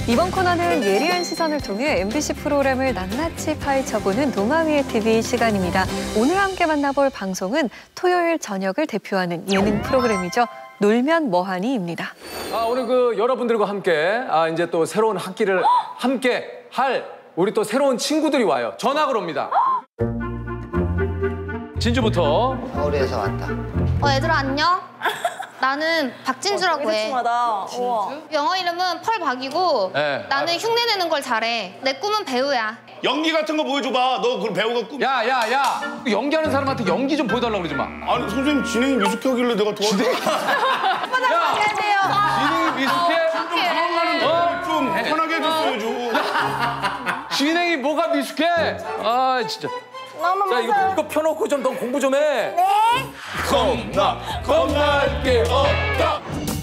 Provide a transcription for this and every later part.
이번 코너는 예리한 시선을 통해 MBC 프로그램을 낱낱이 파헤쳐보는 동아위의 TV 시간입니다. 오늘 함께 만나볼 방송은 토요일 저녁을 대표하는 예능 프로그램이죠. 놀면 뭐하니입니다. 오늘 여러분들과 함께 이제 또 새로운 학기를 함께 할 우리 또 새로운 친구들이 와요. 전학을 옵니다. 진주부터. 서울에서 왔다. 얘들아 안녕? 나는 박진주라고 해. 영어 이름은 펄박이고 네. 나는 흉내 내는 걸 잘해. 내 꿈은 배우야. 연기 같은 거 보여줘봐. 너 그 배우가 꿈. 야. 연기하는 사람한테 연기 좀 보여달라고 그러지 마. 아니 선생님 진행이 미숙하길래 내가 도와줘. 진행이 미숙해? 좀 편하게 해줬어야죠. 진행이 뭐가 미숙해? 진짜. 자, 이거 펴놓고 좀 너 공부 좀 해. 네. 겁날 게 없다.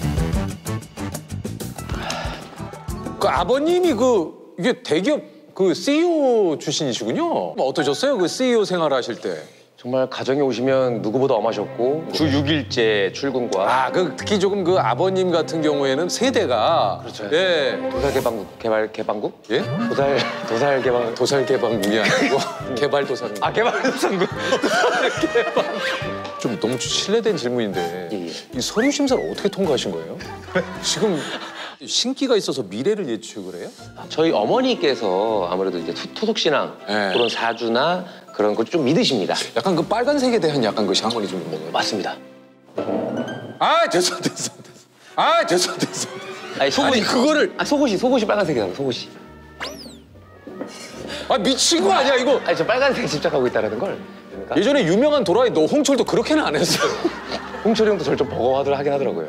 아버님이 이게 대기업 CEO 출신이시군요. 어떠셨어요? CEO 생활하실 때? 정말 가정에 오시면 누구보다 엄하셨고 주 6일제 출근과 특히 조금 아버님 같은 경우에는 세대가 그렇죠. 예. 개방국? 예? 도살개방국이 아니고 개발도상국. 개발도상국. 좀 너무 실례된 질문인데 예. 이 서류 심사를 어떻게 통과하신 거예요? 지금 신기가 있어서 미래를 예측을 해요? 저희 어머니께서 아무래도 이제 토속신앙 네. 그런 사주나 그런 걸 좀 믿으십니다. 약간 빨간색에 대한 약간 샤머니 좀 먹어요. 맞습니다. 됐어. 아니 그거를 속옷이 빨간색이라고 속옷이. 미친 거 아니야 이거? 저 빨간색에 집착하고 있다는 걸. 그러니까? 예전에 유명한 도라이 노홍철도 그렇게는 안 했어요. 홍철이 형도 저를 좀 버거워하긴 하더라고요.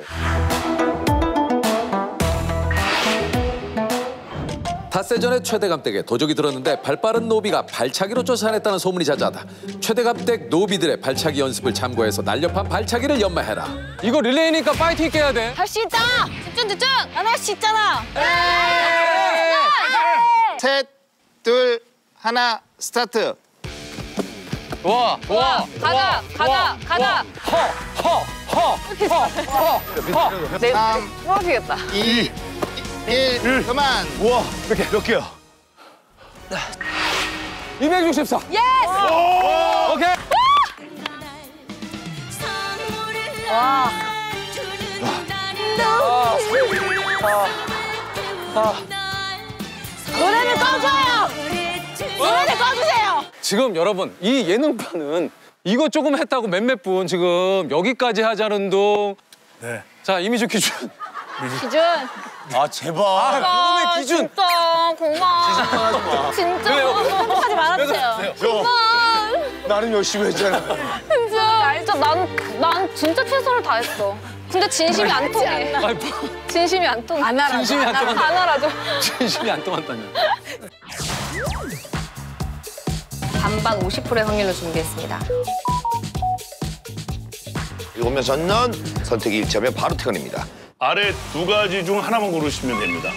닷새전에 최대감댁에 도적이 들었는데 발빠른 노비가 발차기로 쫓아냈다는 소문이 자자하다. 최대감댁 노비들의 발차기 연습을 참고해서 날렵한 발차기를 연마해라. 이거 릴레이니까 파이팅 있게 해야 돼. 할 수 있다. 집중. 난 할 수 있잖아. 셋, 둘, 하나, 스타트. 가자. 뽑아주겠다. 2, 1, 그만. 우와 몇 개야? 264. 예스. 오케이. 와. 노래를 꺼줘요. 노래를 꺼주세요. 지금 여러분 이 예능판은 이거 조금 했다고 몇몇 분 지금 여기까지 하자는 동. 네. 자 이미주 기준. 기준. 제발. 그놈의 기준. 진짜 고마워. 진짜 하지 말아주세요. 나는 열심히 했잖아. 진짜 난 진짜 최선을 다했어. 근데 진심이 안 통해. 진심이 안 통해. 안 알아줘. 진심이 안 통한다. 안 알아줘. 진심이 안 통한다니. 반반 50%의 확률로 준비했습니다. 7명 전원 선택이 일치하면 바로 퇴근입니다. 아래 두 가지 중 하나만 고르시면 됩니다.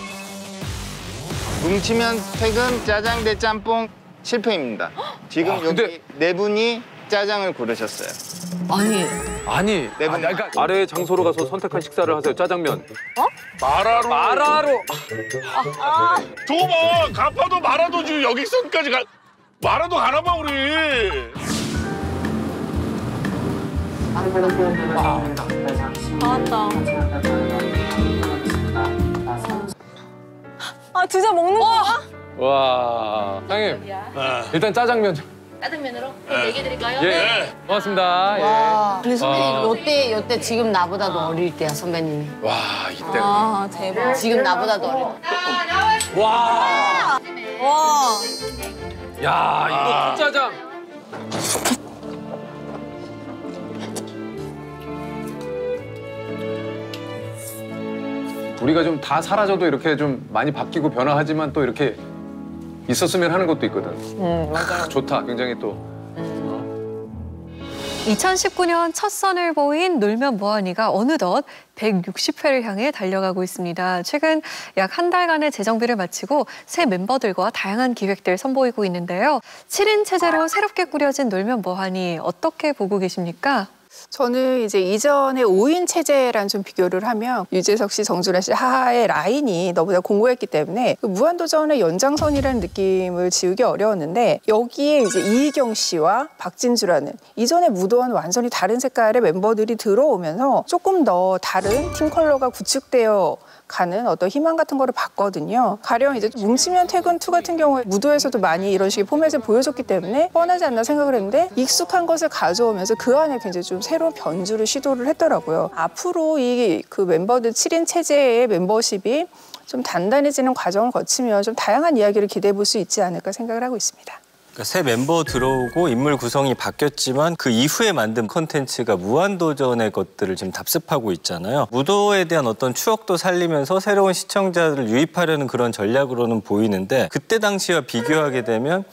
뭉치면 퇴근, 짜장 대 짬뽕 실패입니다. 지금 여기 네 분이 짜장을 고르셨어요. 아니. 그러니까 아래 장소로 가서 선택한 식사를 하세요. 짜장면. 마라로. 저거 봐. 가파도 마라도 지금 여기선까지 가. 마라도 가나 봐 우리. 잘한다. 진짜 먹는 거야? 와. 형님. 일단 짜장면. 짜장면으로? 얘기 드릴까요? 예. 고맙습니다. 예. 근데 선배님 요때 지금 나보다도 어릴 때야 선배님이. 와 이때가. 대박. 지금 나보다도 어릴 때. 와. 야 이거 짜장. 우리가 좀 다 사라져도 이렇게 좀 많이 바뀌고 변화하지만 또 이렇게 있었으면 하는 것도 있거든. 맞아요. 좋다. 굉장히 또. 2019년 첫 선을 보인 놀면 뭐하니가 어느덧 160회를 향해 달려가고 있습니다. 최근 약 한 달간의 재정비를 마치고 새 멤버들과 다양한 기획들 선보이고 있는데요. 7인 체제로 새롭게 꾸려진 놀면 뭐하니 어떻게 보고 계십니까? 저는 이제 이전에 5인 체제랑 좀 비교를 하면 유재석 씨, 정준하 씨, 하하의 라인이 너무나 공고했기 때문에 그 무한도전의 연장선이라는 느낌을 지우기 어려웠는데 여기에 이제 이희경 씨와 박진주라는 이전에 무도와는 완전히 다른 색깔의 멤버들이 들어오면서 조금 더 다른 팀 컬러가 구축되어 가는 어떤 희망 같은 거를 봤거든요. 가령 이제 뭉치면 퇴근 2 같은 경우에 무도에서도 많이 이런 식의 포맷을 보여줬기 때문에 뻔하지 않나 생각을 했는데 익숙한 것을 가져오면서 그 안에 굉장히 좀 새로운 변주를 시도를 했더라고요. 앞으로 이 그 멤버들 7인 체제의 멤버십이 좀 단단해지는 과정을 거치면 좀 다양한 이야기를 기대해 볼 수 있지 않을까 생각을 하고 있습니다. 그러니까 새 멤버 들어오고 인물 구성이 바뀌었지만 그 이후에 만든 콘텐츠가 무한도전의 것들을 지금 답습하고 있잖아요. 무도에 대한 어떤 추억도 살리면서 새로운 시청자들을 유입하려는 그런 전략으로는 보이는데 그때 당시와 비교하게 되면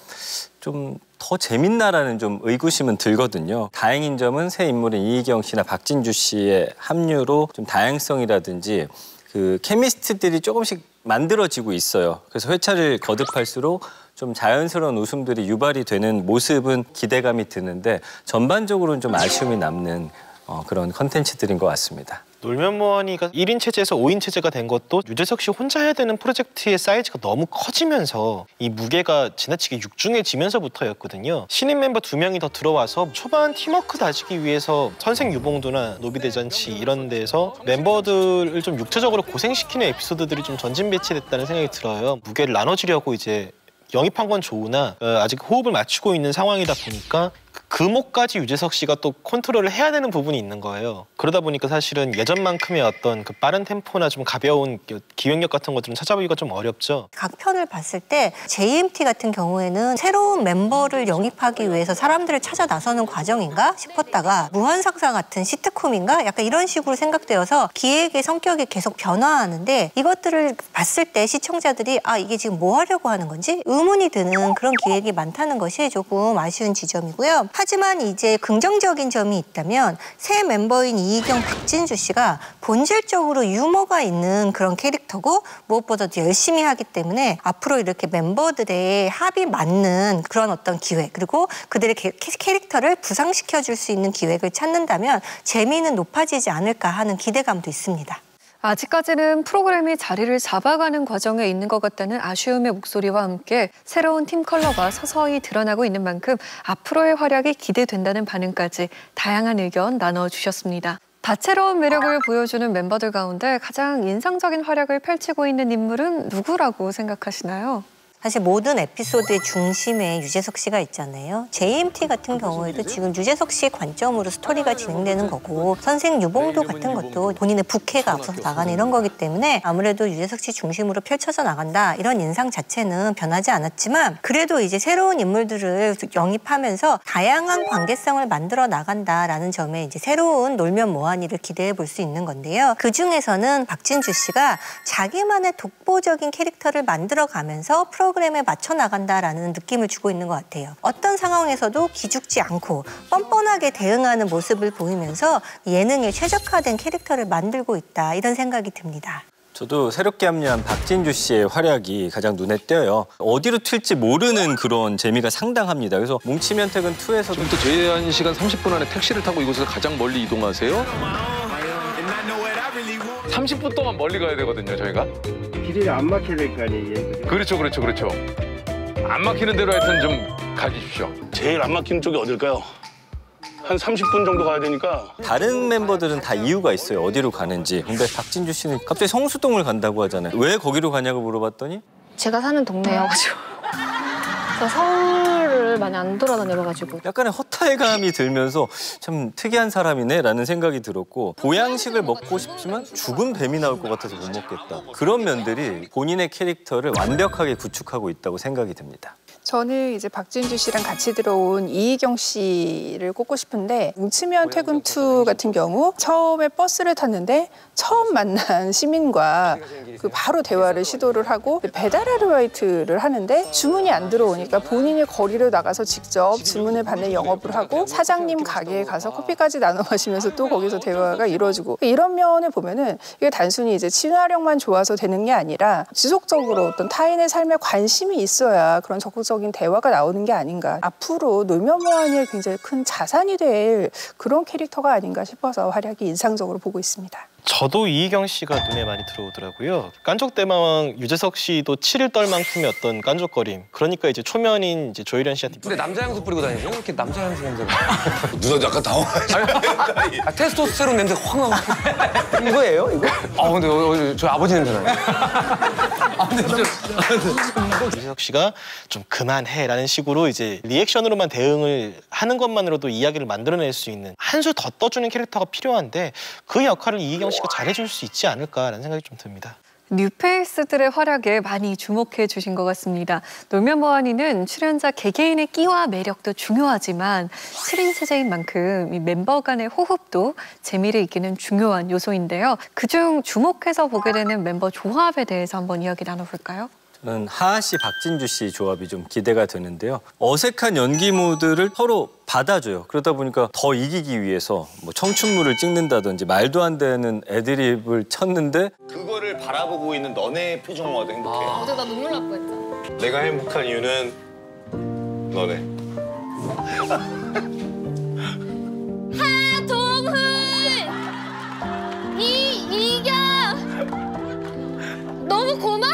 좀 더 재밌나라는 좀 의구심은 들거든요. 다행인 점은 새 인물인 이희경 씨나 박진주 씨의 합류로 좀 다양성이라든지 그 케미스트들이 조금씩 만들어지고 있어요. 그래서 회차를 거듭할수록 좀 자연스러운 웃음들이 유발이 되는 모습은 기대감이 드는데 전반적으로는 좀 아쉬움이 남는 그런 컨텐츠들인 것 같습니다. 놀면 뭐하니가 1인 체제에서 5인 체제가 된 것도 유재석 씨 혼자 해야 되는 프로젝트의 사이즈가 너무 커지면서 이 무게가 지나치게 육중해지면서부터였거든요. 신인 멤버 2명이 더 들어와서 초반 팀워크 다지기 위해서 선생 유봉도나 노비대잔치 이런 데서 멤버들을 좀 육체적으로 고생시키는 에피소드들이 좀 전진 배치됐다는 생각이 들어요. 무게를 나눠주려고 이제 영입한 건 좋으나 아직 호흡을 맞추고 있는 상황이다 보니까 금옥까지 유재석 씨가 또 컨트롤을 해야 되는 부분이 있는 거예요. 그러다 보니까 사실은 예전만큼의 어떤 그 빠른 템포나 좀 가벼운 기획력 같은 것들은 찾아보기가 좀 어렵죠. 각 편을 봤을 때 JMT 같은 경우에는 새로운 멤버를 영입하기 위해서 사람들을 찾아 나서는 과정인가 싶었다가 무한상사 같은 시트콤인가 약간 이런 식으로 생각되어서 기획의 성격이 계속 변화하는데 이것들을 봤을 때 시청자들이 아 이게 지금 뭐 하려고 하는 건지 의문이 드는 그런 기획이 많다는 것이 조금 아쉬운 지점이고요. 하지만 이제 긍정적인 점이 있다면 새 멤버인 이희경, 박진주 씨가 본질적으로 유머가 있는 그런 캐릭터고 무엇보다도 열심히 하기 때문에 앞으로 이렇게 멤버들의 합이 맞는 그런 어떤 기획 그리고 그들의 캐릭터를 부상시켜줄 수 있는 기획을 찾는다면 재미는 높아지지 않을까 하는 기대감도 있습니다. 아직까지는 프로그램이 자리를 잡아가는 과정에 있는 것 같다는 아쉬움의 목소리와 함께 새로운 팀 컬러가 서서히 드러나고 있는 만큼 앞으로의 활약이 기대된다는 반응까지 다양한 의견 나눠주셨습니다. 다채로운 매력을 보여주는 멤버들 가운데 가장 인상적인 활약을 펼치고 있는 인물은 누구라고 생각하시나요? 사실 모든 에피소드의 중심에 유재석 씨가 있잖아요. JMT 같은 경우에도 지금 유재석 씨의 관점으로 스토리가 진행되는 거고 선생 유봉도 같은 것도 본인의 부캐가 앞서서 나가는 이런 거기 때문에 아무래도 유재석 씨 중심으로 펼쳐져 나간다 이런 인상 자체는 변하지 않았지만 그래도 이제 새로운 인물들을 영입하면서 다양한 관계성을 만들어 나간다라는 점에 이제 새로운 놀면 뭐하니를 기대해 볼 수 있는 건데요. 그중에서는 박진주 씨가 자기만의 독보적인 캐릭터를 만들어가면서 프로그램에 맞춰 나간다라는 느낌을 주고 있는 것 같아요. 어떤 상황에서도 기죽지 않고 뻔뻔하게 대응하는 모습을 보이면서 예능에 최적화된 캐릭터를 만들고 있다 이런 생각이 듭니다. 저도 새롭게 합류한 박진주 씨의 활약이 가장 눈에 띄어요. 어디로 튈지 모르는 그런 재미가 상당합니다. 그래서 뭉치면 퇴근 2에서도 지금부터 제한 시간 30분 안에 택시를 타고 이곳에서 가장 멀리 이동하세요? 30분 동안 멀리 가야 되거든요, 저희가. 길이 안 막힐 거 아니에요? 그렇죠. 안 막히는 대로 하여튼 좀 가주십시오. 제일 안 막히는 쪽이 어딜까요? 한 30분 정도 가야 되니까. 다른 멤버들은 다 이유가 있어요. 어디로 가는지. 근데 박진주 씨는 갑자기 성수동을 간다고 하잖아요. 왜 거기로 가냐고 물어봤더니 제가 사는 동네여가지고 서울을 많이 안 돌아다녀봐가지고 약간의 허탈감이 들면서 참 특이한 사람이네라는 생각이 들었고 보양식을 먹고 싶지만 죽은 뱀이 나올 것 같아서 못 먹겠다. 그런 면들이 본인의 캐릭터를 완벽하게 구축하고 있다고 생각이 듭니다. 저는 이제 박진주 씨랑 같이 들어온 이희경 씨를 꼽고 싶은데 뭉치면 퇴근 2 같은 경우 처음에 버스를 탔는데 처음 만난 시민과 그 바로 대화를 시도를 하고 배달 아르바이트를 하는데 주문이 안 들어오니까 본인이 거리로 나가서 직접 주문을 받는 영업을 하고 사장님 가게에 가서 커피까지 나눠 마시면서 또 거기서 대화가 이루어지고 이런 면을 보면은 이게 단순히 이제 친화력만 좋아서 되는 게 아니라 지속적으로 어떤 타인의 삶에 관심이 있어야 그런 적극적 정서적인 대화가 나오는 게 아닌가. 앞으로 놀면뭐하니의 굉장히 큰 자산이 될 그런 캐릭터가 아닌가 싶어서 활약이 인상적으로 보고 있습니다. 저도 이희경 씨가 눈에 많이 들어오더라고요. 깐족대마왕 유재석 씨도 치를 떨 만큼의 어떤 깐족거림. 그러니까 이제 초면인 이제 조혜련 씨한테. 근데 남자 향수 뿌리고 다니죠? 이렇게 남자 향수 냄새가. 누나 약간 당황하지. 테스토스테론 냄새 확 나고. 이거예요? 이거? 근데 저 아버지 냄새 나요. 유재석 씨가 좀 그만해라는 식으로 이제 리액션으로만 대응을 하는 것만으로도 이야기를 만들어낼 수 있는 한 수 더 떠주는 캐릭터가 필요한데 그 역할을 이희경 씨가 잘해줄 수 있지 않을까라는 생각이 좀 듭니다. 뉴페이스들의 활약에 많이 주목해 주신 것 같습니다. 놀면뭐하니는 출연자 개개인의 끼와 매력도 중요하지만 7인 체제인 만큼 이 멤버 간의 호흡도 재미를 이기는 중요한 요소인데요. 그중 주목해서 보게 되는 멤버 조합에 대해서 한번 이야기 나눠볼까요? 저는 하하 씨, 박진주 씨 조합이 좀 기대가 되는데요. 어색한 연기 모드를 서로 받아줘요. 그러다 보니까 더 이기기 위해서 뭐 청춘물을 찍는다든지 말도 안 되는 애드립을 쳤는데 그거를 바라보고 있는 너네 표정만 봐도 행복해. 어제 나 눈물 날 뻔했잖아. 내가 행복한 이유는 너네. 하동훈! 이경! 너무 고마워!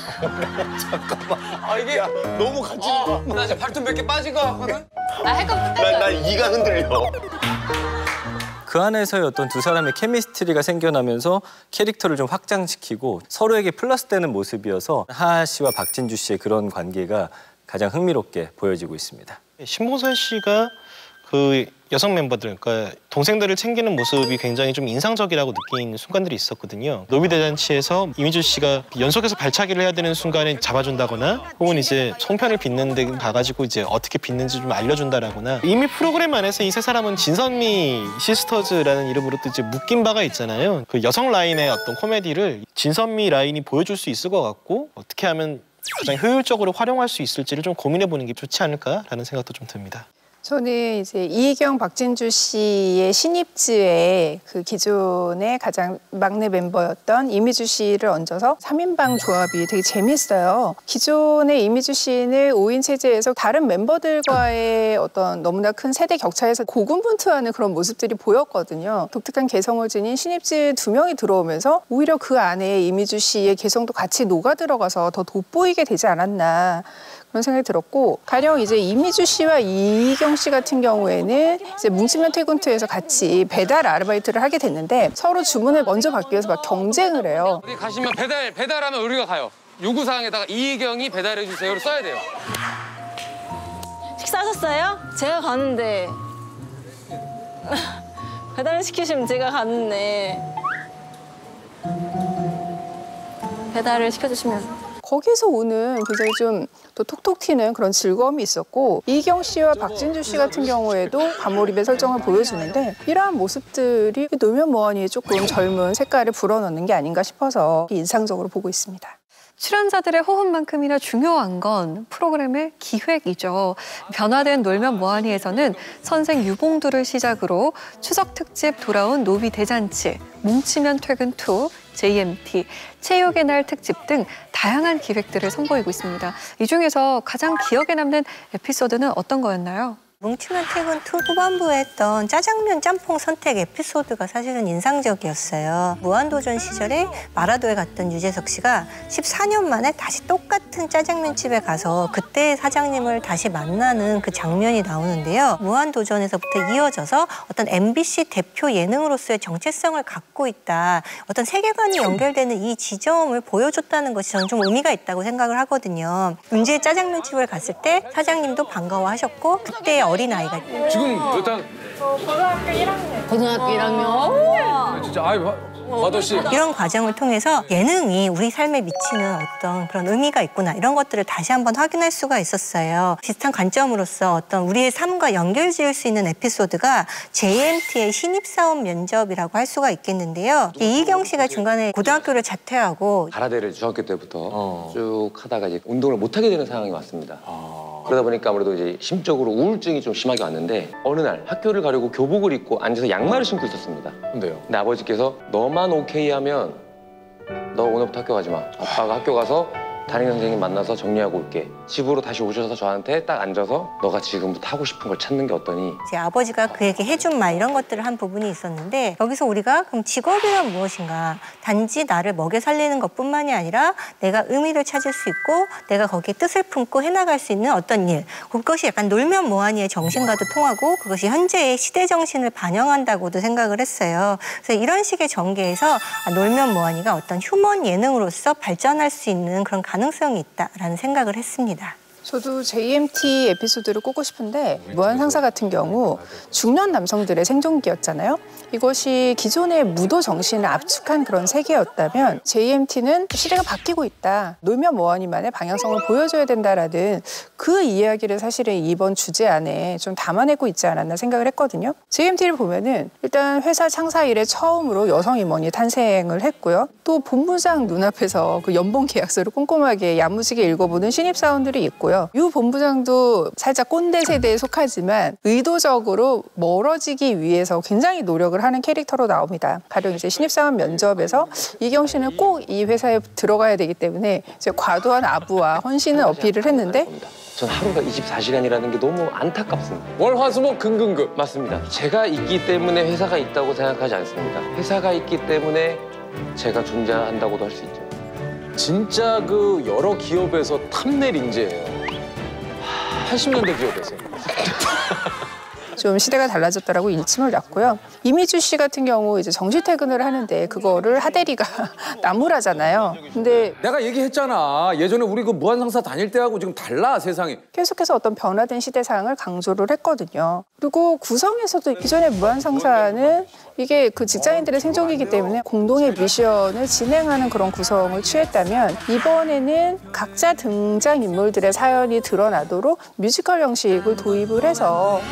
잠깐만. 이게 너무 같이 나 지금 발톱 몇 개 빠진 거 같거든? 난 이가 흔들려. 그 안에서의 어떤 두 사람의 케미스트리가 생겨나면서 캐릭터를 좀 확장시키고 서로에게 플러스되는 모습이어서 하하 씨와 박진주 씨의 그런 관계가 가장 흥미롭게 보여지고 있습니다. 신봉선 씨가 그 여성 멤버들, 그러니까 동생들을 챙기는 모습이 굉장히 좀 인상적이라고 느낀 순간들이 있었거든요. 노비대잔치에서 이미주 씨가 연속해서 발차기를 해야 되는 순간에 잡아준다거나 혹은 이제 송편을 빚는 데 가가지고 이제 어떻게 빚는지 좀 알려준다라거나 이미 프로그램 안에서 이 세 사람은 진선미 시스터즈라는 이름으로 또 이제 묶인 바가 있잖아요. 그 여성 라인의 어떤 코미디를 진선미 라인이 보여줄 수 있을 것 같고 어떻게 하면 가장 효율적으로 활용할 수 있을지를 좀 고민해보는 게 좋지 않을까라는 생각도 좀 듭니다. 저는 이제 이희경, 박진주 씨의 신입지에 그 기존의 가장 막내 멤버였던 이미주 씨를 얹어서 3인방 조합이 되게 재밌어요. 기존의 이미주 씨는 5인 체제에서 다른 멤버들과의 어떤 너무나 큰 세대 격차에서 고군분투하는 그런 모습들이 보였거든요. 독특한 개성을 지닌 신입지 2명이 들어오면서 오히려 그 안에 이미주 씨의 개성도 같이 녹아들어가서 더 돋보이게 되지 않았나. 그런 생각이 들었고, 가령 이제 이미주 씨와 이희경 씨 같은 경우에는 이제 뭉치면 퇴근2에서 같이 배달 아르바이트를 하게 됐는데 서로 주문을 먼저 받기 위해서 막 경쟁을 해요. 어디 가시면 배달하면 우리가 가요. 요구사항에다가 이희경이 배달해 주세요를 써야 돼요. 식사하셨어요? 제가 가는데. 배달을 시키시면 제가 가는데. 배달을 시켜주시면. 거기서 오는 굉장히 좀 또 톡톡 튀는 그런 즐거움이 있었고, 이희경 씨와 박진주 씨 같은 경우에도 과몰입의 설정을 보여주는데 이러한 모습들이 놀면뭐하니에 조금 젊은 색깔을 불어넣는 게 아닌가 싶어서 인상적으로 보고 있습니다. 출연자들의 호흡만큼이나 중요한 건 프로그램의 기획이죠. 변화된 놀면뭐하니에서는 선생 유봉두를 시작으로 추석 특집 돌아온 노비 대잔치, 뭉치면 퇴근2, JMT, 체육의 날 특집 등 다양한 기획들을 선보이고 있습니다. 이 중에서 가장 기억에 남는 에피소드는 어떤 거였나요? 뭉치면 퇴근2 후반부에 했던 짜장면 짬뽕 선택 에피소드가 사실은 인상적이었어요. 무한도전 시절에 마라도에 갔던 유재석 씨가 14년 만에 다시 똑같은 짜장면집에 가서 그때 사장님을 다시 만나는 그 장면이 나오는데요. 무한도전에서부터 이어져서 어떤 MBC 대표 예능으로서의 정체성을 갖고 있다. 어떤 세계관이 연결되는 이 지점을 보여줬다는 것이 저는 좀 의미가 있다고 생각을 하거든요. 은지의 짜장면집을 갔을 때 사장님도 반가워하셨고 그때 어린아이가 지금 몇 학? 고등학교 1학년. 고등학교 1학년. 진짜 마도 씨. 이런 과정을 통해서 예능이 우리 삶에 미치는 어떤 그런 의미가 있구나 이런 것들을 다시 한번 확인할 수가 있었어요. 비슷한 관점으로서 어떤 우리의 삶과 연결지을 수 있는 에피소드가 JMT의 신입사원 면접이라고 할 수가 있겠는데요. 이희경 씨가 중간에 고등학교를 자퇴하고 가라데를 중학교 때부터 쭉 하다가 이제 운동을 못 하게 되는 상황이 왔습니다. 그러다 보니까 아무래도 이제 심적으로 우울증이 좀 심하게 왔는데 어느 날 학교를 가려고 교복을 입고 앉아서 양말을 신고 있었습니다. 근데 아버지께서 너만 오케이 하면 너 오늘부터 학교 가지 마. 아빠가 학교 가서 담임 선생님 만나서 정리하고 올게. 집으로 다시 오셔서 저한테 딱 앉아서 너가 지금부터 하고 싶은 걸 찾는 게 어떠니? 제 아버지가 그에게 해준 말 이런 것들을 한 부분이 있었는데 여기서 우리가 그럼 직업이란 무엇인가? 단지 나를 먹여 살리는 것뿐만이 아니라 내가 의미를 찾을 수 있고 내가 거기에 뜻을 품고 해나갈 수 있는 어떤 일. 그것이 약간 놀면 뭐하니의 정신과도 통하고 그것이 현재의 시대 정신을 반영한다고도 생각을 했어요. 그래서 이런 식의 전개에서 놀면 뭐하니가 어떤 휴먼 예능으로서 발전할 수 있는 그런 가능성이 있다라는 생각을 했습니다. 저도 JMT 에피소드를 꼽고 싶은데 무한상사 같은 경우 중년 남성들의 생존기였잖아요. 이것이 기존의 무도 정신을 압축한 그런 세계였다면 JMT는 시대가 바뀌고 있다. 놀면 뭐하니만의 방향성을 보여줘야 된다라는 그 이야기를 사실은 이번 주제 안에 좀 담아내고 있지 않았나 생각을 했거든요. JMT를 보면은 일단 회사 창사 이래 처음으로 여성 임원이 탄생을 했고요. 또 본부장 눈앞에서 그 연봉 계약서를 꼼꼼하게 야무지게 읽어보는 신입사원들이 있고요. 유 본부장도 살짝 꼰대 세대에 속하지만 의도적으로 멀어지기 위해서 굉장히 노력을 하는 캐릭터로 나옵니다. 가령 이제 신입사원 면접에서 이경 씨는 꼭 이 회사에 들어가야 되기 때문에 이제 과도한 아부와 헌신을 어필을 했는데 전 하루가 24시간이라는 게 너무 안타깝습니다. 월화수목 금금급. 맞습니다. 제가 있기 때문에 회사가 있다고 생각하지 않습니다. 회사가 있기 때문에 제가 존재한다고도 할 수 있죠. 진짜 그 여러 기업에서 탑낼 인재예요. 80년대 기업에서. 좀 시대가 달라졌다라고 일침을 놨고요. 이미주 씨 같은 경우 이제 정시 퇴근을 하는데 그거를 하대리가 나무라잖아요. 근데 내가 얘기했잖아. 예전에 우리 그 무한상사 다닐 때하고 지금 달라 세상이. 계속해서 어떤 변화된 시대상을 강조를 했거든요. 그리고 구성에서도 기존의 무한상사는 이게 그 직장인들의 생존이기 때문에 공동의 미션을 진행하는 그런 구성을 취했다면 이번에는 각자 등장인물들의 사연이 드러나도록 뮤지컬 형식을 도입을 해서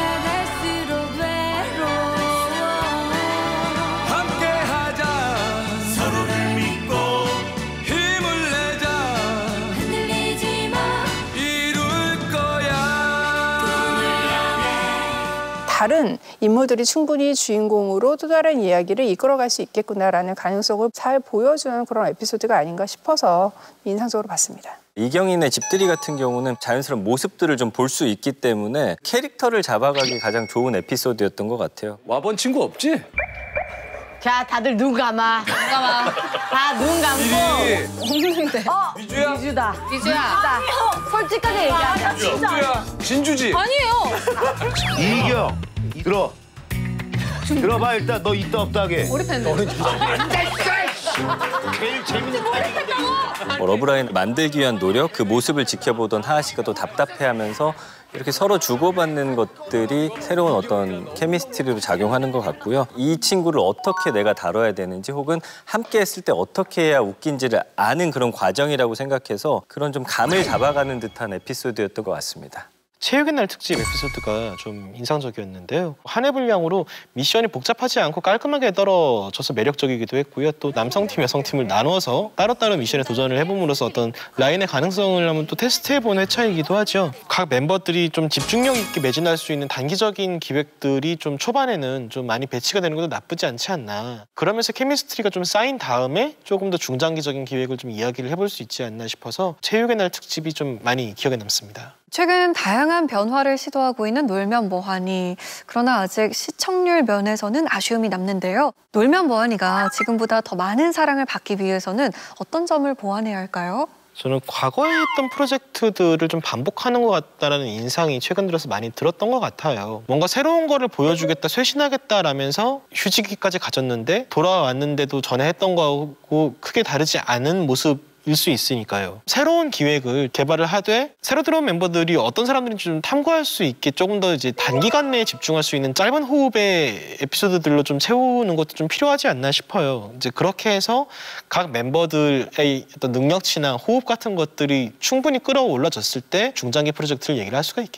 다른 인물들이 충분히 주인공으로 또 다른 이야기를 이끌어갈 수 있겠구나라는 가능성을 잘 보여주는 그런 에피소드가 아닌가 싶어서 인상적으로 봤습니다. 이경인의 집들이 같은 경우는 자연스러운 모습들을 좀 볼 수 있기 때문에 캐릭터를 잡아가기 가장 좋은 에피소드였던 것 같아요. 와본 친구 없지? 자, 다들 눈 감아. 눈 감아. 다 눈 감고. 없는데. 미주야? 미주다. 미주야. 솔직하게 얘기하자. 진주야. 진주지? 아니에요. 이경 들어. 들어봐 일단 너 있다 없다 하게. 몰입했네. 제일 재밌는 타이밍인데. 러브라인 만들기 위한 노력, 그 모습을 지켜보던 하하 씨가 또 답답해하면서 이렇게 서로 주고받는 것들이 새로운 어떤 케미스트리로 작용하는 것 같고요. 이 친구를 어떻게 내가 다뤄야 되는지 혹은 함께 했을 때 어떻게 해야 웃긴지를 아는 그런 과정이라고 생각해서 그런 좀 감을 잡아가는 듯한 에피소드였던 것 같습니다. 체육의 날 특집 에피소드가 좀 인상적이었는데요. 한 해 분량으로 미션이 복잡하지 않고 깔끔하게 떨어져서 매력적이기도 했고요. 또 남성팀, 여성팀을 나눠서 따로따로 미션에 도전을 해봄으로써 어떤 라인의 가능성을 한번 또 테스트해본 회차이기도 하죠. 각 멤버들이 좀 집중력 있게 매진할 수 있는 단기적인 기획들이 좀 초반에는 좀 많이 배치가 되는 것도 나쁘지 않지 않나. 그러면서 케미스트리가 좀 쌓인 다음에 조금 더 중장기적인 기획을 좀 이야기를 해볼 수 있지 않나 싶어서 체육의 날 특집이 좀 많이 기억에 남습니다. 최근 다양한 변화를 시도하고 있는 놀면 뭐하니. 그러나 아직 시청률 면에서는 아쉬움이 남는데요. 놀면 뭐하니가 지금보다 더 많은 사랑을 받기 위해서는 어떤 점을 보완해야 할까요? 저는 과거에 했던 프로젝트들을 좀 반복하는 것 같다라는 인상이 최근 들어서 많이 들었던 것 같아요. 뭔가 새로운 거를 보여주겠다, 쇄신하겠다라면서 휴지기까지 가졌는데 돌아왔는데도 전에 했던 거하고 크게 다르지 않은 모습 일 수 있으니까요. 새로운 기획을 개발을 하되 새로 들어온 멤버들이 어떤 사람들인지 좀 탐구할 수 있게 조금 더 이제 단기간 내에 집중할 수 있는 짧은 호흡의 에피소드들로 좀 채우는 것도 좀 필요하지 않나 싶어요. 이제 그렇게 해서 각 멤버들의 어떤 능력치나 호흡 같은 것들이 충분히 끌어올라졌을 때 중장기 프로젝트를 얘기를 할 수가 있겠죠.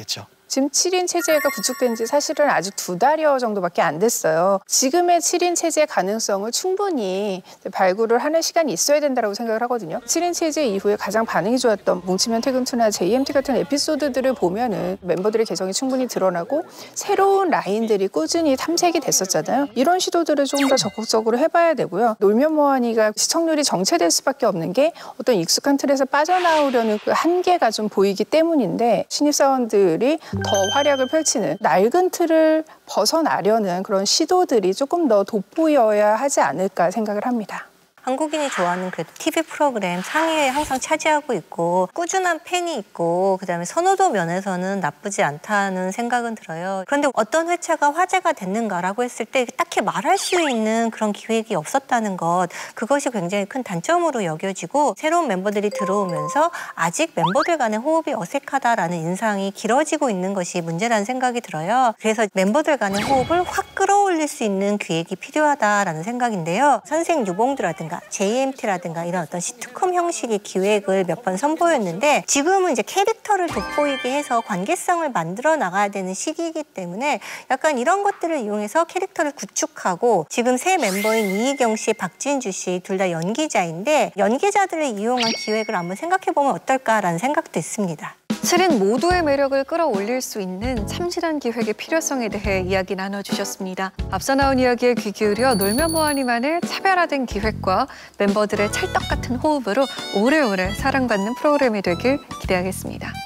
지금 7인 체제가 구축된 지 사실은 아직 2달여 정도밖에 안 됐어요. 지금의 7인 체제 가능성을 충분히 발굴을 하는 시간이 있어야 된다고 생각을 하거든요. 7인 체제 이후에 가장 반응이 좋았던 뭉치면 퇴근2나 JMT 같은 에피소드들을 보면은 멤버들의 개성이 충분히 드러나고 새로운 라인들이 꾸준히 탐색이 됐었잖아요. 이런 시도들을 조금 더 적극적으로 해봐야 되고요. 놀면 뭐하니가 시청률이 정체될 수밖에 없는 게 어떤 익숙한 틀에서 빠져나오려는 그 한계가 좀 보이기 때문인데 신입사원들이 더 활약을 펼치는 낡은 틀을 벗어나려는 그런 시도들이 조금 더 돋보여야 하지 않을까 생각을 합니다. 한국인이 좋아하는 그 TV 프로그램 상위에 항상 차지하고 있고 꾸준한 팬이 있고 그다음에 선호도 면에서는 나쁘지 않다는 생각은 들어요. 그런데 어떤 회차가 화제가 됐는가라고 했을 때 딱히 말할 수 있는 그런 기획이 없었다는 것, 그것이 굉장히 큰 단점으로 여겨지고 새로운 멤버들이 들어오면서 아직 멤버들 간의 호흡이 어색하다라는 인상이 길어지고 있는 것이 문제라는 생각이 들어요. 그래서 멤버들 간의 호흡을 확 끌어올릴 수 있는 기획이 필요하다라는 생각인데요. 선생 유봉두라든가 JMT라든가 이런 어떤 시트콤 형식의 기획을 몇 번 선보였는데 지금은 이제 캐릭터를 돋보이게 해서 관계성을 만들어 나가야 되는 시기이기 때문에 약간 이런 것들을 이용해서 캐릭터를 구축하고 지금 새 멤버인 이희경 씨, 박진주 씨 둘 다 연기자인데 연기자들을 이용한 기획을 한번 생각해보면 어떨까라는 생각도 있습니다. 7인 모두의 매력을 끌어올릴 수 있는 참신한 기획의 필요성에 대해 이야기 나눠주셨습니다. 앞서 나온 이야기에 귀 기울여 놀면 뭐하니만의 차별화된 기획과 멤버들의 찰떡 같은 호흡으로 오래오래 사랑받는 프로그램이 되길 기대하겠습니다.